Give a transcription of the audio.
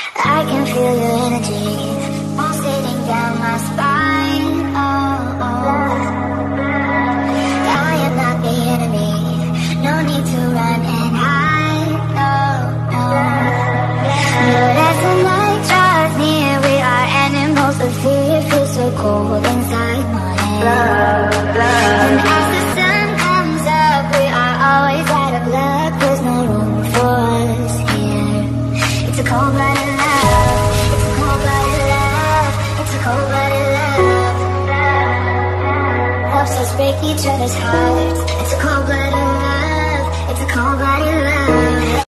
I can feel your energy pulsating down my spine. Oh, oh. I am not the enemy. No need to run and hide. No, no. No, as the night draws near, we are animals of fear. Feels so cold inside my head. And as the sun comes up, we are always out of luck. There's no room for us here. It's a cold-blooded love. It's a cold-blooded love. It's a cold-blooded love. Helps us break each other's hearts. It's a cold-blooded love. It's a cold-blooded love.